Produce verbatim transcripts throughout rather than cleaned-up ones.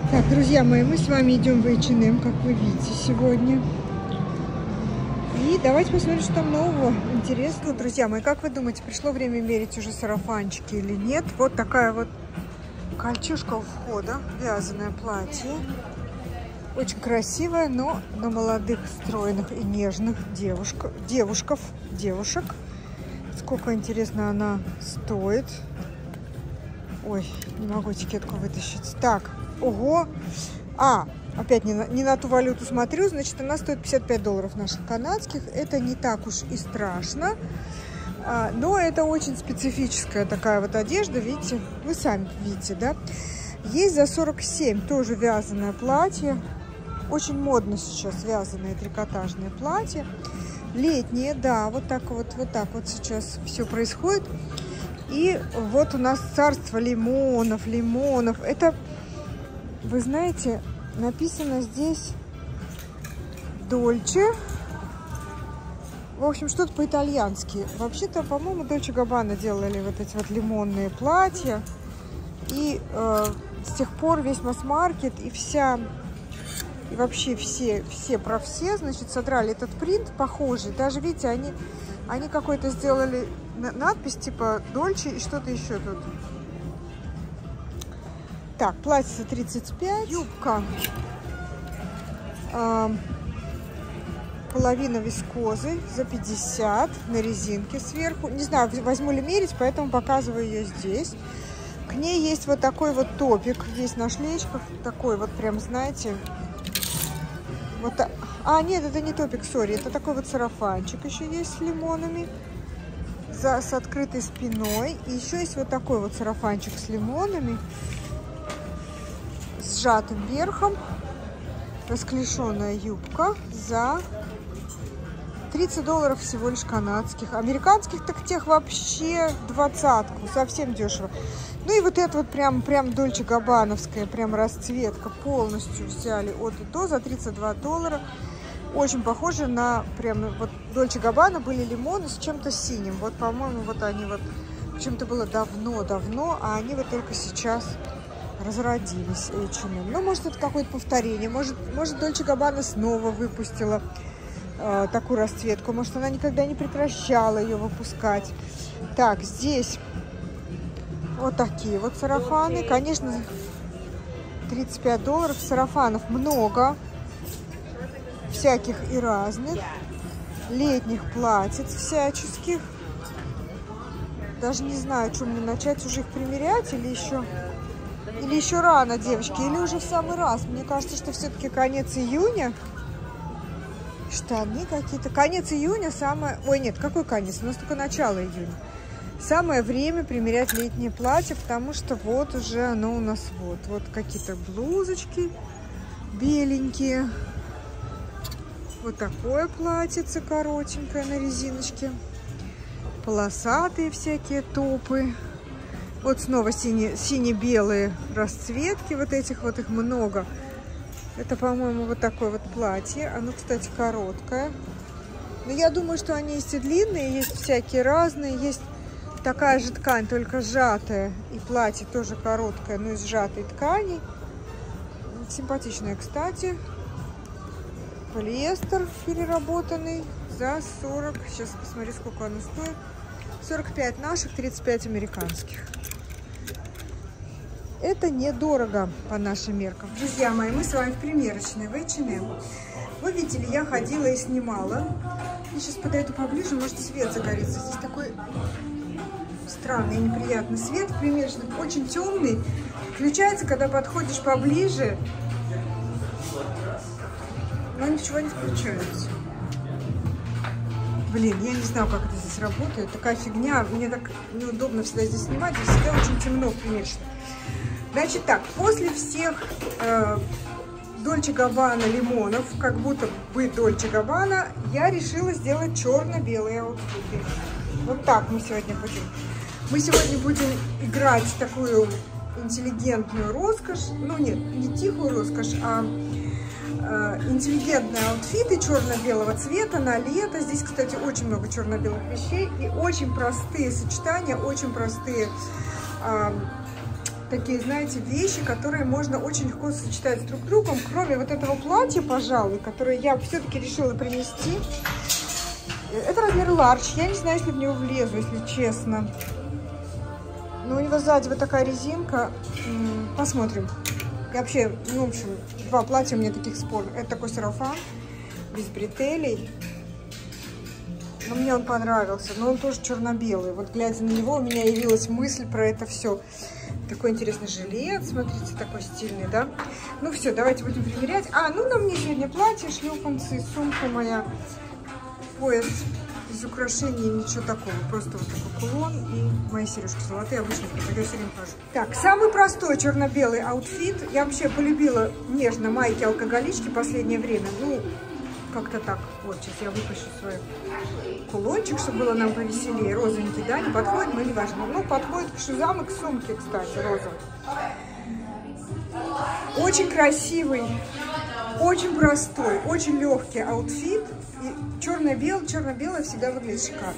Так, друзья мои, мы с вами идем в эйч энд эм, как вы видите сегодня. И давайте посмотрим, что там нового интересного. Друзья мои, как вы думаете, пришло время мерить уже сарафанчики или нет? Вот такая вот кольчужка у входа, вязаное платье. Очень красивое, но на молодых, стройных и нежных девушка, девушков, девушек. Сколько, интересно, она стоит. Ой, не могу этикетку вытащить. Так, ого. А, опять не на, не на ту валюту смотрю. Значит, она стоит пятьдесят пять долларов наших канадских. Это не так уж и страшно. А, но это очень специфическая такая вот одежда. Видите, вы сами видите, да? Есть за сорок семь тоже вязаное платье. Очень модно сейчас вязаное трикотажное платье. Летнее, да, вот так вот, вот так вот сейчас все происходит. И вот у нас царство лимонов, лимонов. Это, вы знаете, написано здесь Дольче. В общем, что-то по-итальянски. Вообще-то, по-моему, Дольче Габбана делали вот эти вот лимонные платья. И э, с тех пор весь масс-маркет и вся... И вообще все, все про все, значит, содрали этот принт похожий. Даже, видите, они, они какой-то сделали надпись типа Дольче и что-то еще тут. Так, платье за тридцать пять. Юбка. Э, половина вискозы за пятьдесят на резинке сверху. Не знаю, возьму ли мерить, поэтому показываю ее здесь. К ней есть вот такой вот топик. Здесь на шлечках. Такой вот прям, знаете... Вот, а, нет, это не топик, сори. Это такой вот сарафанчик еще есть с лимонами. За, с открытой спиной. И еще есть вот такой вот сарафанчик с лимонами. С сжатым верхом. Расклешенная юбка за тридцать долларов всего лишь канадских. Американских так тех вообще двадцатку. Совсем дешево. Ну и вот это вот прям, прям Дольче Габбановская, прям расцветка. Полностью взяли от и до за тридцать два доллара. Очень похоже на прям вот Дольче Габбана были лимоны с чем-то синим. Вот, по-моему, вот они вот чем-то было давно-давно, а они вот только сейчас разродились эйч энд эм. Ну, может, это какое-то повторение. Может, может Дольче Габбана снова выпустила э, такую расцветку. Может, она никогда не прекращала ее выпускать. Так, здесь... Вот такие вот сарафаны. Конечно, тридцать пять долларов. Сарафанов много. Всяких и разных. Летних платьиц всяческих. Даже не знаю, что мне начать уже их примерять. Или еще, или еще рано, девочки. Или уже в самый раз. Мне кажется, что все-таки конец июня. Штаны какие-то. Конец июня самое... Ой, нет, какой конец? У нас только начало июня. Самое время примерять летнее платье, потому что вот уже оно у нас вот. Вот какие-то блузочки беленькие. Вот такое платьице коротенькое на резиночке. Полосатые всякие топы. Вот снова сине, сине-белые расцветки. Вот этих вот их много. Это, по-моему, вот такое вот платье. Оно, кстати, короткое. Но я думаю, что они есть и длинные, есть всякие разные. Есть такая же ткань, только сжатая. И платье тоже короткое, но из сжатой ткани. Симпатичная, кстати. Полиэстер переработанный за сорок. Сейчас посмотрю, сколько оно стоит. сорок пять наших, тридцать пять американских. Это недорого по нашим меркам. Друзья мои, мы с вами в примерочной в эйч энд эм. Вы видели, я ходила и снимала. Я сейчас подойду поближе, может свет загорится. Здесь такой... странный и неприятный свет в примерочных, очень темный. Включается, когда подходишь поближе, но ничего не включается. Блин, я не знаю, как это здесь работает. Такая фигня. Мне так неудобно всегда здесь снимать. Здесь всегда очень темно в примерочных. Значит так, после всех э, Дольче Габбана лимонов, как будто бы Дольче Габбана, я решила сделать черно-белые аутфиты. Вот так мы сегодня будем. Мы сегодня будем играть в такую интеллигентную роскошь. Ну нет, не тихую роскошь, а э, интеллигентные аутфиты черно-белого цвета на лето. Здесь, кстати, очень много черно-белых вещей и очень простые сочетания, очень простые э, такие, знаете, вещи, которые можно очень легко сочетать друг с другом, кроме вот этого платья, пожалуй, которое я все-таки решила принести. Это размер large. Я не знаю, если в него влезу, если честно. Но у него сзади вот такая резинка. Посмотрим. И вообще, ну, в общем, два платья у меня таких спорных. Это такой сарафан без бретелей. Но мне он понравился. Но он тоже черно-белый. Вот глядя на него, у меня явилась мысль про это все. Такой интересный жилет. Смотрите, такой стильный, да? Ну все, давайте будем примерять. А, ну на мне сегодня платье, шлепанцы, сумка моя. Пояс без украшений, ничего такого. Просто вот такой кулон и мои сережки золотые. Обычно я все время хожу. Так, самый простой черно-белый аутфит. Я вообще полюбила нежно майки-алкоголички в последнее время. Ну, как-то так. Вот, сейчас я выпущу свой кулончик, чтобы было нам повеселее. Розовенький, да, не подходит, но не важно. Ну, подходит к шузам и к сумке, кстати, розовый. Очень красивый, очень простой, очень легкий аутфит. И черно-белое, черно-белое всегда выглядит шикарно.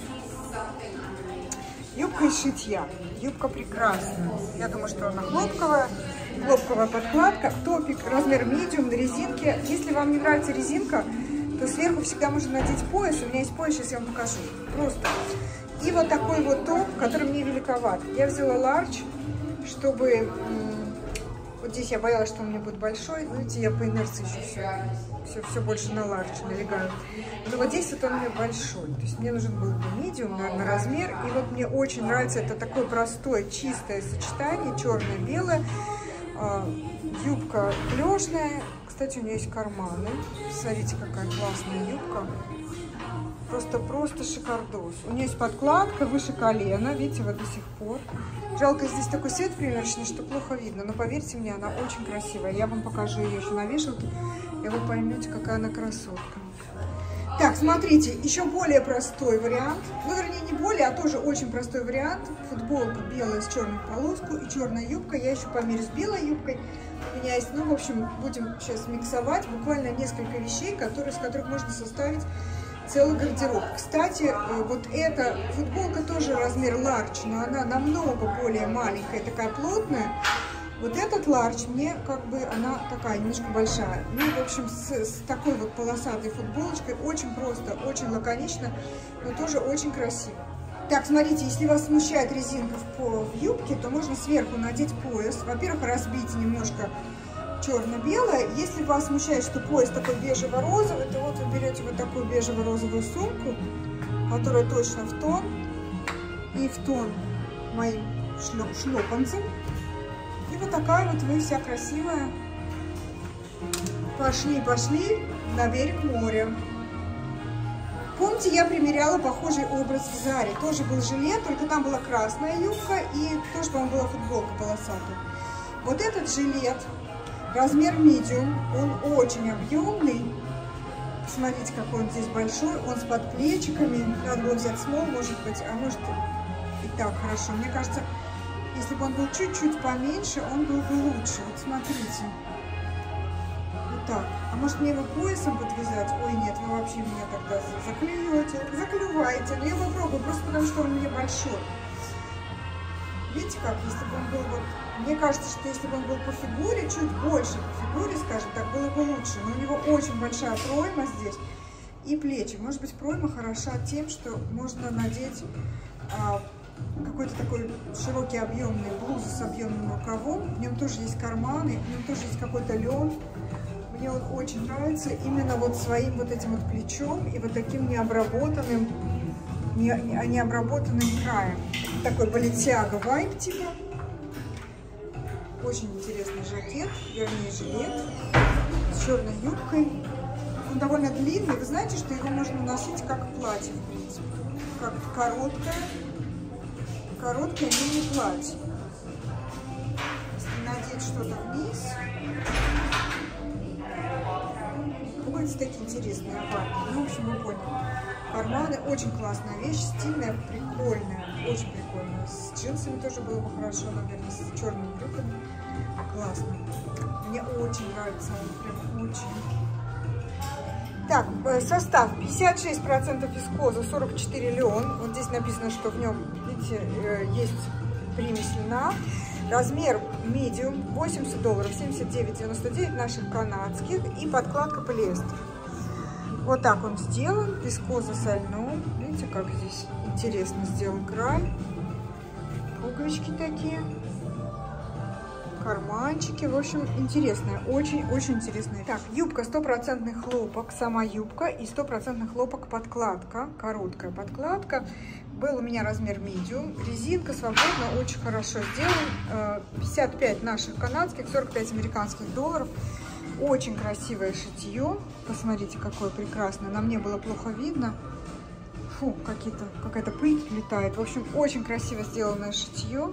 Юбка из шитья. Юбка прекрасная. Я думаю, что она хлопковая. Хлопковая подкладка. Топик размер medium на резинке. Если вам не нравится резинка, то сверху всегда можно надеть пояс. У меня есть пояс, сейчас я вам покажу. Просто. И вот такой вот топ, который мне великоват. Я взяла large, чтобы... Вот здесь я боялась, что он мне будет большой. Но видите, я по инерции еще все, все, все больше на large налегаю. Но вот здесь вот он мне большой. То есть мне нужен был medium на, на размер. И вот мне очень нравится это такое простое, чистое сочетание. Черное-белое. Юбка клешная. Кстати, у нее есть карманы. Смотрите, какая классная юбка. Просто-просто шикардос. У нее есть подкладка выше колена. Видите, вот до сих пор. Жалко, здесь такой свет примерочный, что плохо видно. Но поверьте мне, она очень красивая. Я вам покажу ее еще на вешалке. И вы поймете, какая она красотка. Так, смотрите, еще более простой вариант. Ну, вернее, не более, а тоже очень простой вариант. Футболка белая с черной полоской и черная юбка. Я еще померю с белой юбкой. У меня есть, ну, в общем, будем сейчас миксовать буквально несколько вещей, которые, с которых можно составить целый гардероб. Кстати, вот эта футболка тоже размер large, но она намного более маленькая, такая плотная. Вот этот large мне как бы, она такая немножко большая. Ну, в общем, с, с такой вот полосатой футболочкой очень просто, очень лаконично, но тоже очень красиво. Так, смотрите, если вас смущает резинка в, в юбке, то можно сверху надеть пояс. Во-первых, разбить немножко черно-белое. Если вас смущает, что пояс такой бежево-розовый, то вот вы берете вот такую бежево-розовую сумку, которая точно в тон, и в тон моим шлеп шлепанцам. И вот такая вот вы вся красивая. Пошли, пошли на берег моря. Помните, я примеряла похожий образ в Заре. Тоже был жилет, только там была красная юбка и тоже, по-моему, была футболка полосатая. Вот этот жилет, размер medium, он очень объемный. Смотрите, какой он здесь большой. Он с подплечиками. Надо было взять small, может быть, а может и так хорошо. Мне кажется, если бы он был чуть-чуть поменьше, он был бы лучше. Вот смотрите. Вот так. А может мне его поясом подвязать? Ой, нет, вы вообще меня тогда заклюете, заклюваете. Но я попробую, просто потому что он мне большой. Видите как, если бы он был вот... Мне кажется, что если бы он был по фигуре, чуть больше по фигуре, скажем так, было бы лучше. Но у него очень большая пройма здесь и плечи. Может быть, пройма хороша тем, что можно надеть а, какой-то такой широкий объемный блузу с объемным рукавом. В нем тоже есть карманы, в нем тоже есть какой-то лен. Мне он очень нравится именно вот своим вот этим вот плечом и вот таким необработанным, не, необработанным краем. Такой балетиага вайб типа. Очень интересный жакет, вернее жилет с черной юбкой. Он довольно длинный. Вы знаете, что его можно носить как платье, в принципе. Как короткое, короткое мини-платье. Если надеть что-то вниз, будете такие интересные овальные. Ну, в общем, вы поняли. Карманы, очень классная вещь, стильная, прикольная, очень прикольная. С джинсами тоже было бы хорошо, наверное, с черными брюками. Классно. Мне очень нравится, он прям очень. Так, состав пятьдесят шесть процентов вискоза, сорок четыре лен. Вот здесь написано, что в нем, видите, есть примесь льна. Размер medium, восемьдесят долларов, семьдесят девять девяносто девять наших канадских. И подкладка полиэстер. Вот так он сделан, вискоза со льном. Видите, как здесь интересно сделан край. Пуговички такие. Карманчики. В общем, интересная. Очень-очень интересная. Так, юбка стопроцентный хлопок. Сама юбка и стопроцентный хлопок подкладка. Короткая подкладка. Был у меня размер medium. Резинка свободно, очень хорошо сделан. пятьдесят пять наших канадских, сорок пять американских долларов. Очень красивое шитье. Посмотрите, какое прекрасное. На мне было плохо видно. Фу, какие-то, какая-то пыль летает. В общем, очень красиво сделанное шитье.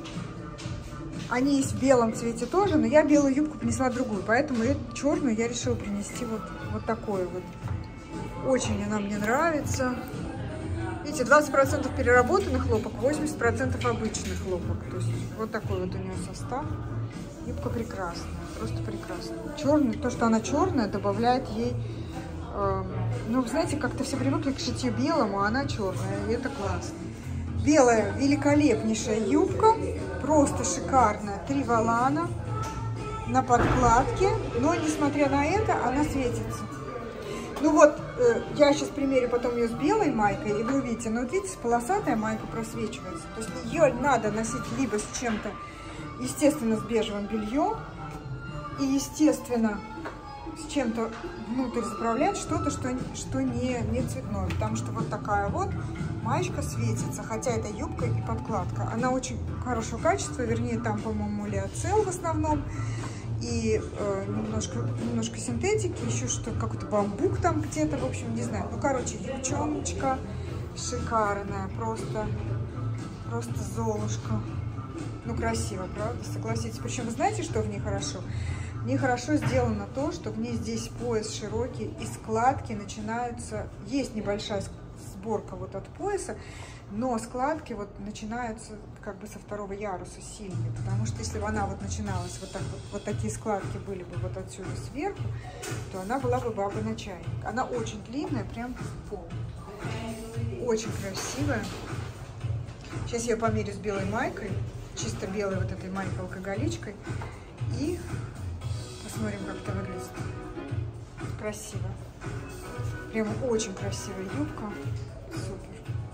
Они есть в белом цвете тоже, но я белую юбку принесла другую. Поэтому эту черную я решила принести вот, вот такое вот. Очень она мне нравится. Видите, двадцать процентов переработанный хлопок, восемьдесят процентов обычный хлопок. То есть вот такой вот у нее состав. Юбка прекрасная, просто прекрасная. Черный, то, что она черная, добавляет ей, э, ну, знаете, как-то все привыкли к шитью белому, а она черная, и это классно. Белая великолепнейшая юбка, просто шикарная, три волана на подкладке, но, несмотря на это, она светится. Ну вот, э, я сейчас примерю потом ее с белой майкой, и вы увидите, ну, вот видите, полосатая майка просвечивается. То есть ее надо носить либо с чем-то, естественно, с бежевым бельем, и, естественно, с чем-то внутрь заправлять что-то, что, что не, не цветное. Потому что вот такая вот маечка светится, хотя это юбка и подкладка. Она очень хорошего качества, вернее, там, по-моему, лиоцел в основном. И э, немножко, немножко синтетики, еще что-то, какой-то бамбук там где-то, в общем, не знаю. Ну, короче, юбчоночка шикарная, просто, просто золушка. Ну, красиво, правда? Согласитесь. Причем, вы знаете, что в ней хорошо? В ней хорошо сделано то, что в ней здесь пояс широкий, и складки начинаются... Есть небольшая сборка вот от пояса, но складки вот начинаются как бы со второго яруса сильные, потому что если бы она вот начиналась, вот, так вот, вот такие складки были бы вот отсюда сверху, то она была бы баба на чайник. Она очень длинная, прям в пол. Очень красивая. Сейчас я померю с белой майкой, чисто белой вот этой майкой-алкоголичкой, и посмотрим, как это выглядит. Красиво. Прям очень красивая юбка. Супер.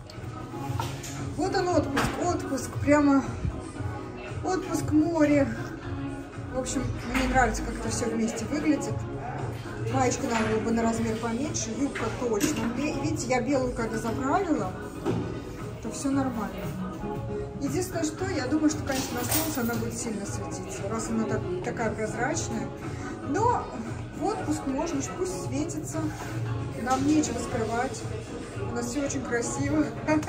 Вот он отпуск, отпуск, прямо отпуск, море. В общем, мне нравится, как это все вместе выглядит. Маечку надо было бы на размер поменьше, юбка точно. Видите, я белую когда заправила, то все нормально. Единственное, что я думаю, что, конечно, на солнце она будет сильно светиться, раз она так, такая прозрачная. Но в отпуск можно, пусть светится. Нам нечего скрывать. У нас все очень красиво.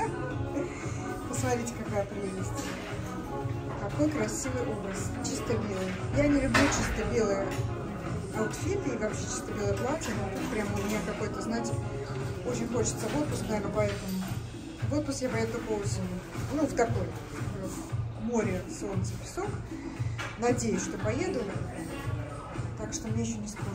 Посмотрите, какая прелесть. Какой красивый образ. Чисто белый. Я не люблю чисто белые аутфиты и вообще чисто белое платье. Но прямо у меня какой-то, знаете, очень хочется в отпуск, наверное, поэтому. В отпуск я поеду только осенью. Ну, в такой. В море, солнце, песок. Надеюсь, что поеду. Так что мне еще не скоро.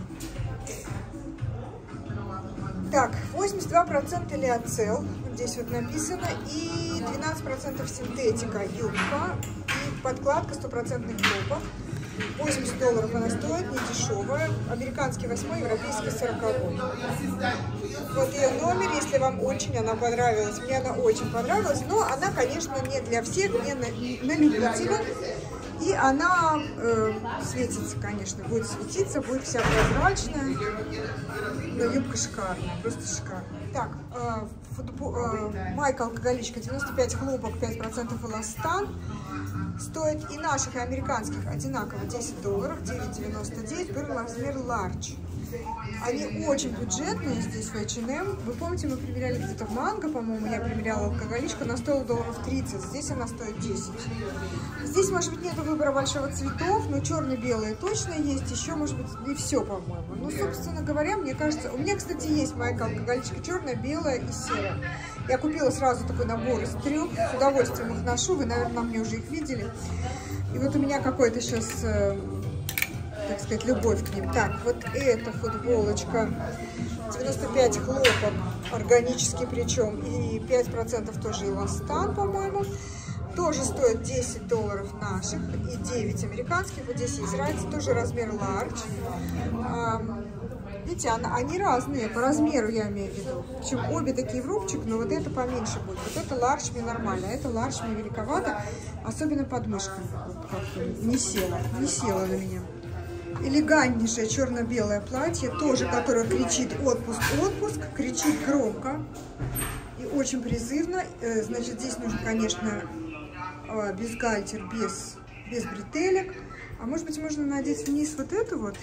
Так, восемьдесят два процента лиоцел, здесь вот написано, и двенадцать процентов синтетика, юбка, и подкладка стопроцентный хлопок. восемьдесят долларов она стоит, не дешевая, американский восьмой, европейский сороковой. Вот ее номер, если вам очень она понравилась, мне она очень понравилась, но она, конечно, не для всех, не на, на любителя. И она э, светится, конечно, будет светиться, будет вся прозрачная, но юбка шикарная, просто шикарная. Так, э, футбол, э, майка алкоголичка, девяносто пять хлопок, пять процентов эластан. Стоит и наших, и американских одинаково десять долларов, девять девяносто девять, был размер large. Они очень бюджетные здесь в эйч энд эм. Вы помните, мы примеряли где-то в Манго, по-моему, я примеряла алкоголичку, она стоила долларов тридцать, здесь она стоит десять. Здесь, может быть, нет выбора большого цветов, но черно-белые точно есть, еще, может быть, и все, по-моему. Ну, собственно говоря, мне кажется, у меня, кстати, есть майка алкоголичка черная, белая и серая. Я купила сразу такой набор из трех, с удовольствием их ношу, вы, наверное, мне уже их видели. И вот у меня какой-то сейчас... так сказать, любовь к ним. Так, вот эта футболочка, девяносто пять хлопок, органический причем, и пять процентов тоже эластан, по-моему. тоже стоит десять долларов наших и девять американских. Вот здесь есть разница, тоже размер large. А, видите, она, они разные, по размеру я имею в виду. Причем обе такие в рубчик, но вот это поменьше будет. Вот это large мне нормально, а это large мне великовато, особенно под мышкой. Вот как-то не села, не села на меня. Элегантнейшее черно-белое платье, тоже, которое кричит «отпуск, отпуск», кричит громко и очень призывно. Значит, здесь нужно, конечно, бюстгальтер без, без бретелек. А может быть, можно надеть вниз вот это вот.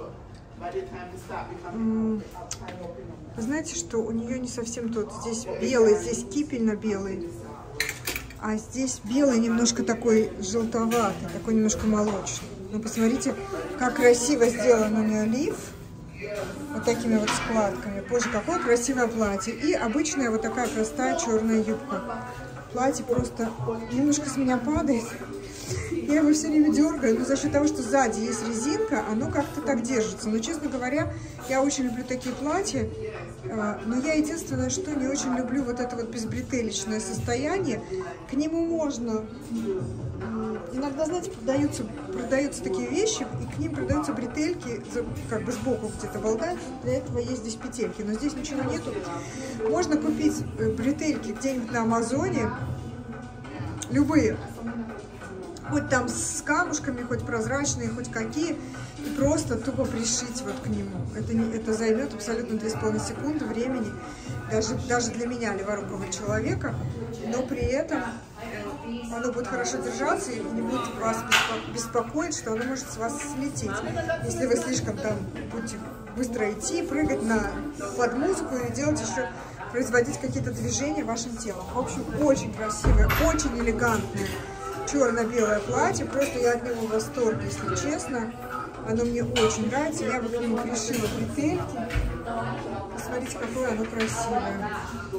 Вы знаете, что у нее не совсем тот. Здесь белый, здесь кипельно-белый. А здесь белый немножко такой желтоватый, такой немножко молочный. Ну, посмотрите, как красиво сделан у нее лиф. Вот такими вот складками. Боже, какое красивое платье. И обычная вот такая простая черная юбка. Платье просто немножко с меня падает. Я его все время дергаю, но за счет того, что сзади есть резинка, оно как-то так держится. Но, честно говоря, я очень люблю такие платья. Но я единственное, что не очень люблю вот это вот безбретелечное состояние. К нему можно... Иногда, знаете, продаются, продаются такие вещи, и к ним продаются бретельки, как бы сбоку где-то болтают. Для этого есть здесь петельки, но здесь ничего нету. Можно купить бретельки где-нибудь на Амазоне, любые. Хоть там с камушками, хоть прозрачные, хоть какие, и просто тупо пришить вот к нему. Это, не, это займет абсолютно две с половиной секунды времени, даже, даже для меня, леворукого человека, но при этом оно будет хорошо держаться и не будет вас беспокоить, что оно может с вас слететь. Если вы слишком там будете быстро идти, прыгать на, под музыку и делать еще, производить какие-то движения вашим телом. В общем, очень красивое, очень элегантное черно-белое платье. Просто я от него в восторге, если честно. Оно мне очень нравится. Я бы к нему пришила бретельки. Посмотрите, какое оно красивое.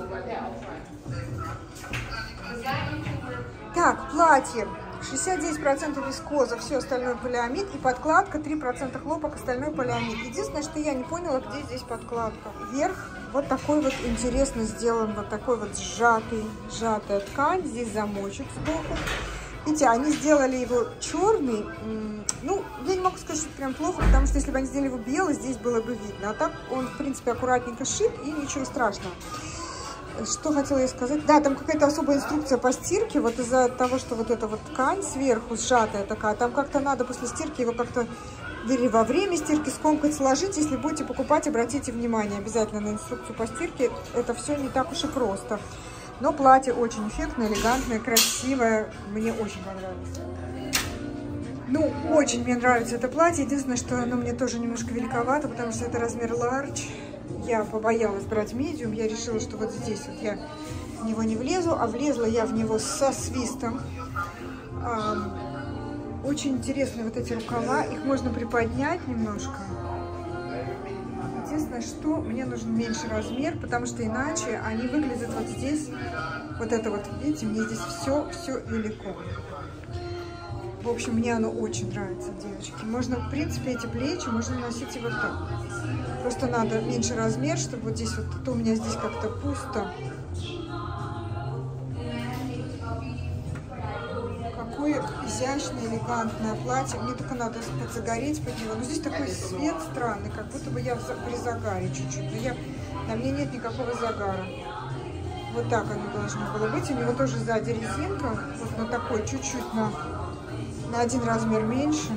Так, платье. шестьдесят девять процентов вискоза, все остальное полиамид. И подкладка три процента хлопок, остальное полиамид. Единственное, что я не поняла, где здесь подкладка. Вверх вот такой вот интересно сделан, вот такой вот сжатый, сжатая ткань. Здесь замочек сбоку. Видите, они сделали его черный. Ну, я не могу сказать, что это прям плохо, потому что если бы они сделали его белый, здесь было бы видно. А так он, в принципе, аккуратненько шит, и ничего страшного. Что хотела я сказать? Да, там какая-то особая инструкция по стирке. Вот из-за того, что вот эта вот ткань сверху сжатая такая, там как-то надо после стирки его как-то... Или во время стирки скомкать, сложить. Если будете покупать, обратите внимание обязательно на инструкцию по стирке. Это все не так уж и просто. Но платье очень эффектное, элегантное, красивое. Мне очень понравилось. Ну, очень мне нравится это платье. Единственное, что оно мне тоже немножко великовато, потому что это размер large. Я побоялась брать медиум. Я решила, что вот здесь вот я в него не влезу. А влезла я в него со свистом. Очень интересные вот эти рукава. Их можно приподнять немножко. Единственное, что мне нужен меньший размер, потому что иначе они выглядят вот здесь, вот это вот, видите, мне здесь все, все велико. В общем, мне оно очень нравится, девочки. Можно, в принципе, эти плечи можно носить и вот так. Просто надо меньший размер, чтобы вот здесь вот, то у меня здесь как-то пусто. Какое изящное, элегантное платье. Мне только надо подзагореть под него. Но здесь такой свет странный, как будто бы я при загаре чуть-чуть. Но я, на мне нет никакого загара. Вот так оно должно было быть. У него тоже сзади резинка. Вот на такой, чуть-чуть на, на один размер меньше.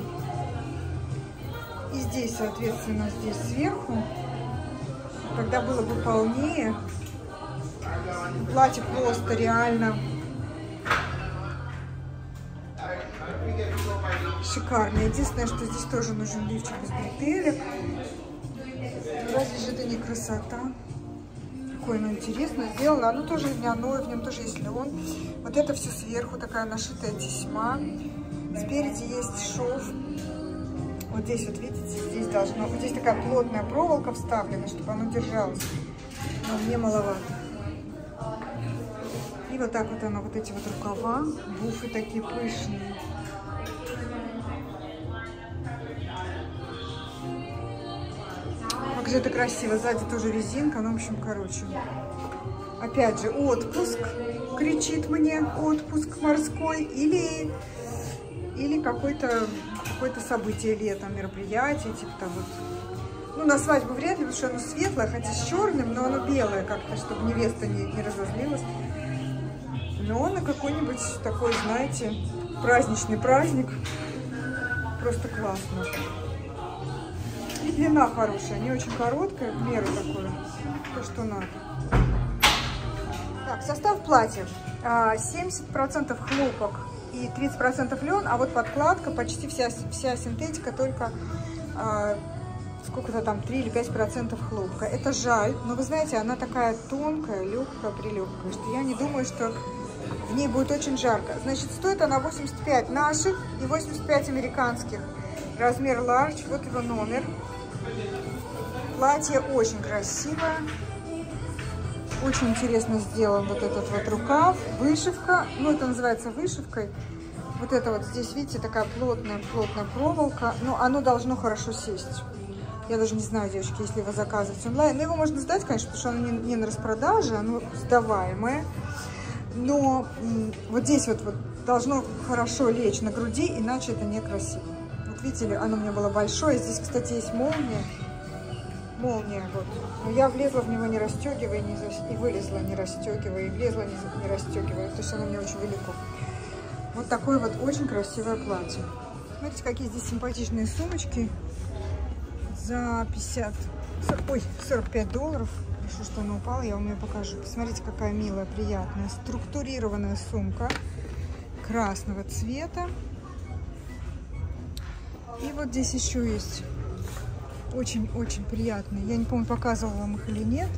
И здесь, соответственно, здесь сверху. Когда было бы полнее. Платье просто реально... шикарно. Единственное, что здесь тоже нужен лифчик без бретелек. Разве же это не красота? Какое оно интересно сделано. Оно тоже льняное, в нем тоже есть лен. Вот это все сверху такая нашитая тесьма. Спереди есть шов. Вот здесь вот, видите, здесь должно... Вот здесь такая плотная проволока вставлена, чтобы оно держалось. Но мне маловато. И вот так вот оно, вот эти вот рукава. Буфы такие пышные. Как же это красиво. Сзади тоже резинка. Ну, в общем, короче. Опять же, отпуск. кричит мне отпуск морской или, или какое-то какое-то событие летом, мероприятие, типа того. Ну, на свадьбу вряд ли, потому что оно светлое, хотя с черным, но оно белое как-то, чтобы невеста не, не разозлилась. Но на какой-нибудь такой, знаете, праздничный праздник. Просто классно. И длина хорошая, не очень короткая, в меру такое, то, что надо. Так, состав платья. семьдесят процентов хлопок и тридцать процентов лен, а вот подкладка почти вся, вся синтетика, только а, сколько-то там, три или пять процентов хлопка. Это жаль, но вы знаете, она такая тонкая, легкая, прилегкая, что я не думаю, что в ней будет очень жарко. Значит, стоит она восемьдесят пять наших и восемьдесят пять американских. Размер large, вот его номер. Платье очень красивое. Очень интересно сделан вот этот вот рукав, вышивка. Ну, это называется вышивкой. Вот это вот здесь, видите, такая плотная, плотная проволока. Но оно должно хорошо сесть. Я даже не знаю, девочки, если его заказывать онлайн. Но его можно сдать, конечно, потому что оно не, не на распродаже, оно сдаваемое. Но вот здесь вот, вот должно хорошо лечь на груди, иначе это некрасиво. Вот видите ли, оно у меня было большое. Здесь, кстати, есть молния. Молния, вот. Но я влезла в него не расстегивая, не зас... и вылезла не расстегивая, и влезла не, не расстегивая, потому что оно мне очень велико. Вот такое вот очень красивое платье. Смотрите, какие здесь симпатичные сумочки за пятьдесят, ой, сорок пять долларов. Хорошо, что она упала, я вам ее покажу. Посмотрите, какая милая, приятная, структурированная сумка красного цвета. И вот здесь еще есть очень-очень приятные. Я не помню, показывала вам их или нет.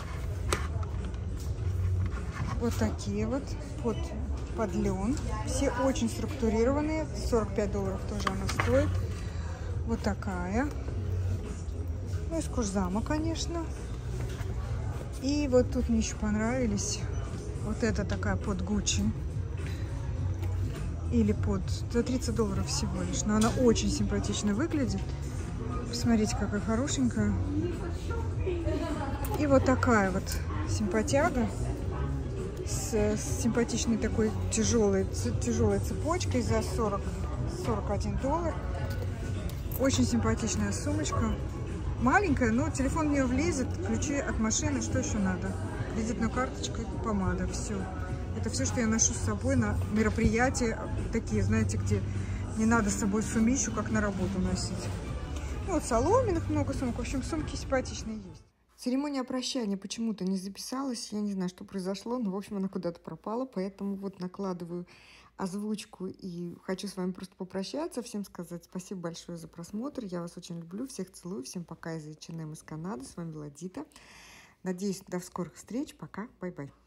Вот такие вот под, под лен. Все очень структурированные. сорок пять долларов тоже она стоит. Вот такая. Ну, из кожзама, конечно. И вот тут мне еще понравились. Вот эта такая под Гуччи. Или под... За тридцать долларов всего лишь. Но она очень симпатично выглядит. Посмотрите, какая хорошенькая. И вот такая вот симпатяга. С, с симпатичной такой тяжелой, тяжелой цепочкой за сорок, сорок один доллар. Очень симпатичная сумочка. Маленькая, но телефон в нее влезет, ключи от машины, что еще надо? Кредитная карточка и помада, все. Это все, что я ношу с собой на мероприятия, такие, знаете, где не надо с собой сумищу, как на работу носить. Ну, вот соломенных много сумок, в общем, сумки симпатичные есть. Церемония прощания почему-то не записалась, я не знаю, что произошло, но, в общем, она куда-то пропала, поэтому вот накладываю озвучку и хочу с вами просто попрощаться, всем сказать спасибо большое за просмотр, я вас очень люблю, всех целую, всем пока из эйч энд эм из Канады, с вами была Дита, надеюсь, до скорых встреч, пока, бай-бай.